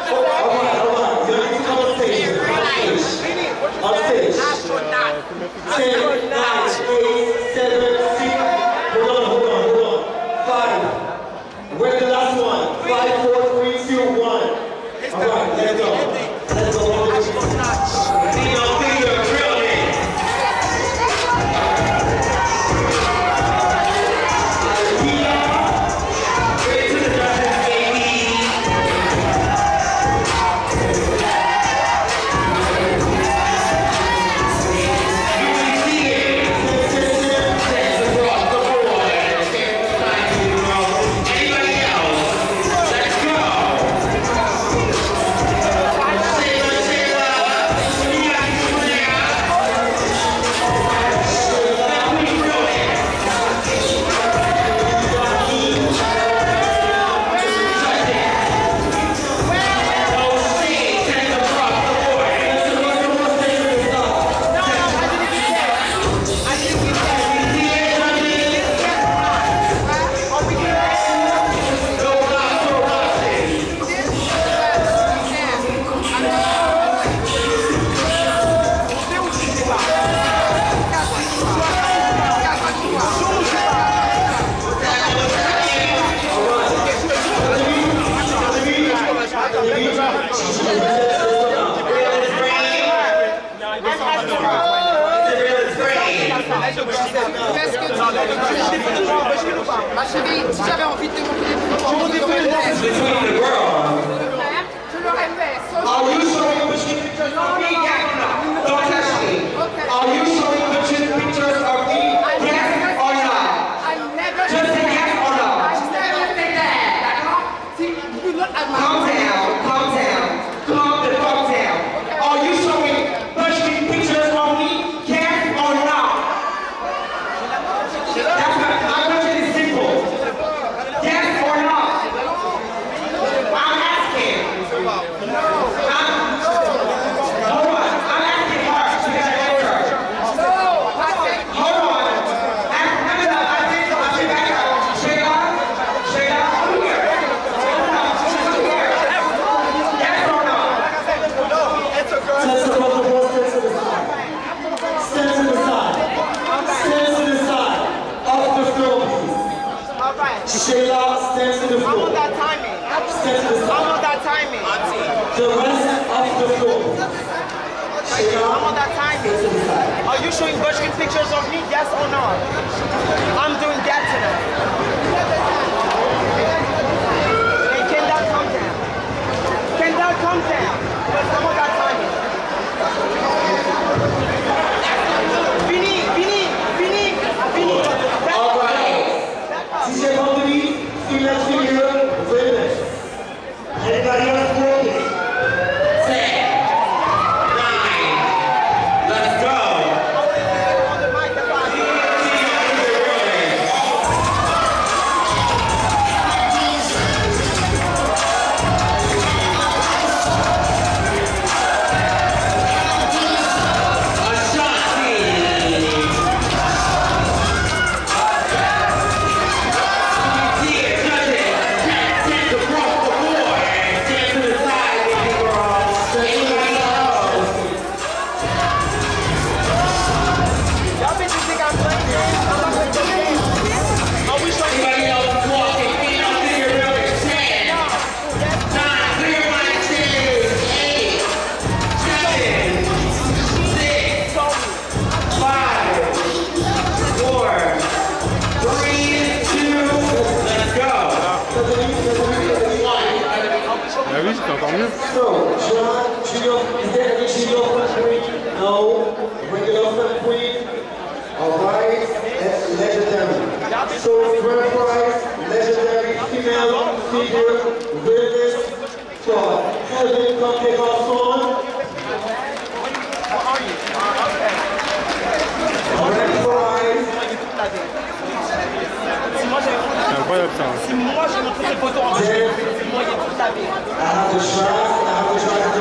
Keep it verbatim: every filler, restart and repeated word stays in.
Ma chérie, si j'avais envie de te montrer des photos, je l'aurais fait. Je l'aurais fait. Are you showing between pictures of me? Yes or no? Don't touch me. Are you showing between pictures of me? Yes or no? I never Just say yes or no. I never say that. See, you look at my Calm down, calm down, calm the fuck down. Are you showing between pictures of me? Yes or no? That's my, my question is simple. Yes or no? I'm asking. I'm, hold on, I'm asking her. She got an answer. Hold on. Ask, no, no, I think so. I think back up. Shayla, Shayla, come here. Hold on, come here. Yes or no? It's a girl. Stand to the side. Stand to the side. Stand to the side. Off the floor, please. All right. Shayla, stand to the I floor. want that timing. Stand to the I side. want that timing. The rest off the floor. Shayla, I want that timing. stand to the side. Are you showing Bushkin pictures of me? Yes or no? I'm doing that today. Hey, Kendall, calm down. Kendall, calm down. Because I want that timing. Vini, Vini, Vini, Vini. All right. Si j'ai compris, il a fini le venez. Everybody else working. Let's go. On the mic, that's why y'all bitches think I'm playing games. I'm not playing games. Are we showing Anybody else walking? Feet up in your building. Ten, nine, clear my ten, eight, seven, six, five, four, three, two, let's go. Ah oui, c'est encore mieux. So, John, Junior, is there any Junior front queen? No. Regular front queen? Alright, that's legendary. So, first prize, legendary female figure, witness, for Kevin, come take our song. First prize, Si moi j'avais C'est incroyable ça. si moi j'ai montré cette photo en then moi il y a toute la vie. I have to try, I have to try